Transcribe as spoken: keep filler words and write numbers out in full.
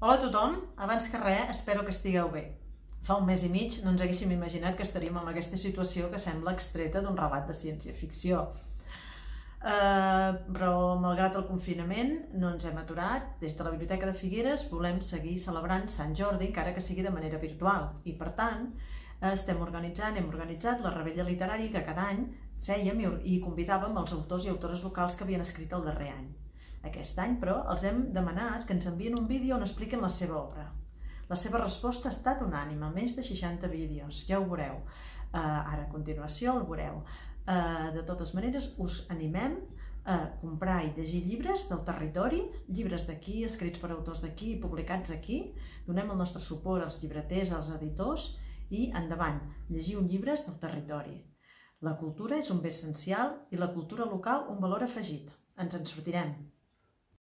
Hola a tothom, abans que res espero que estigueu bé. Fa un mes i mig no ens haguéssim imaginat que estaríem en aquesta situació que sembla extreta d'un relat de ciència-ficció. Uh, però malgrat el confinament no ens hem aturat. Des de la Biblioteca de Figueres volem seguir celebrant Sant Jordi, encara que sigui de manera virtual, i per tant estem organitzant, hem organitzat la revetlla literària que cada any fèiem i convidàvem els autors i autores locals que havien escrit el darrer any. Aquest any, però, els hem demanat que ens envien un vídeo on expliquen la seva obra. La seva resposta ha estat unànime, més de seixanta vídeos, ja ho veureu. Uh, ara, a continuació, el veureu. Uh, de totes maneres, us animem a comprar i llegir llibres del territori, llibres d'aquí, escrits per autors d'aquí i publicats aquí. Donem el nostre suport als llibreters, als editors i, endavant, llegiu llibres del territori. La cultura és un bé essencial i la cultura local un valor afegit. Ens en sortirem.